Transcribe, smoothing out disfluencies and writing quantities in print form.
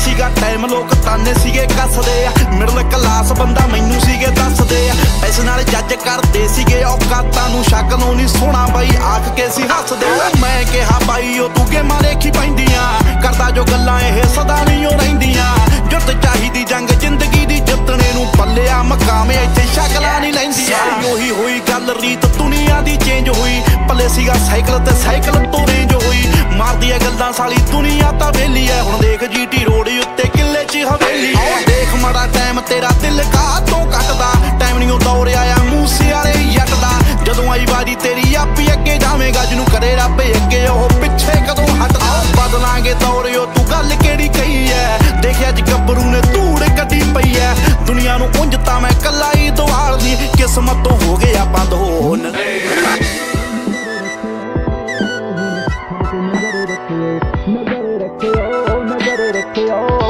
ਸੀਗਾ ਟਾਈਮ ਲੋਕ ਤਾਨੇ ਸੀਗੇ ਕੱਸਦੇ ਆ ਮਿਡਲ ਕਲਾਸ ਬੰਦਾ ਮੈਨੂੰ ਸੀਗੇ ਦੱਸਦੇ ਆ ਇਸ ਨਾਲ ਜੱਜ ਕਰਦੇ ਸੀਗੇ ਔਕਾਤਾਂ ਨੂੰ ਸ਼ਕਲੋਂ ਨਹੀਂ ਸੋਹਣਾ ਬਾਈ ਆਖ ਕੇ ਸੀ ਹੱਸਦੇ ਮੈਂ ਕਿਹਾ ਬਾਈ ਉਹ ਤੂੰ ਗੇਮਾਂ ਦੇਖੀ ਪੈਂਦੀਆਂ ਕਰਦਾ ਜੋ ਗੱਲਾਂ ਇਹ ਸਦਾ ਨਹੀਂ ਉਹ ਰਹਿੰਦੀਆਂ ਜੁੱਤ ਚਾਹੀਦੀ ਜੰਗ ਜ਼ਿੰਦਗੀ ਦੀ ਜਿੱਤਣੇ ਨੂੰ ਪੱਲਿਆ ਮਕਾਮ ਇੱਥੇ ਸ਼ਕਲਾਂ ਨਹੀਂ ਲੈਂਦੀਆਂ ਉਹੀ ਹੋਈ ਗੱਲ ਰੀਤ ਦੁਨੀਆ ਦੀ ਚੇਂਜ ਹੋਈ ਪੱਲੇ ਸੀਗਾ ਸਾਈਕਲ ਤੇ ਸਾਈਕਲ ਤੋਂ ਰੇਂਜ ਹੋਈ ਮਾਰਦੀ ਐ ਗੱਲਾਂ ਸਾਲੀ ਦੁਨੀਆ ਤਾਂ ਵੇਲੀ ਐ ਹੁਣ ਦੇਖ ਜੀਟੀ ਰੋਡ ਉੱਤੇ ਕਿੱਲੇ 'ਚ ਹਵੇਲੀ ਦੇਖ ਮਾੜਾ ਟਾਈਮ ਤੇਰਾ ਦਿਲ ਕਾਹਤੋਂ ਕੱਟਦਾ ਟਾਈਮ ਨਹੀਂ ਉਹ ਦੌਰ ਆਇਆ ਮੂਸੇ ਵਾਲੇ ਜੱਟ ਦਾ ਜਦੋਂ ਆਈ ਵਾਰੀ ਤੇਰੀ ਆਪੀ ਅੱਗੇ ਜਾਵੇਂਗਾ ਜਿਹਨੂੰ ਕਰੇ ਰੱਬ ਅੱਗੇ ਉਹ ਪਿੱਛੇ ਕਦੋਂ ਹਟਦਾ ਬਦਲਾਂਗੇ ਦੌਰ ਉਹ ਤੂੰ ਗੱਲ ਕਿਹੜੀ ਕਹੀ ਐ ਦੇਖਿਆ ਅੱਜ ਗੱਭਰੂ ਨੇ ਧੂੜ ਕੱਢੀ ਪਈ ਐ ਦੁਨੀਆ ਨੂੰ ਉਂਝ ਤਾਂ ਮੈਂ ਕੱਲਾ ਹੀ ਦਵਾਲਦੀ ਕਿਸਮਤ ਤੋਂ ਹੋ ਗਿਆ ਬੰਦ ਹੋਣ नजर रखियो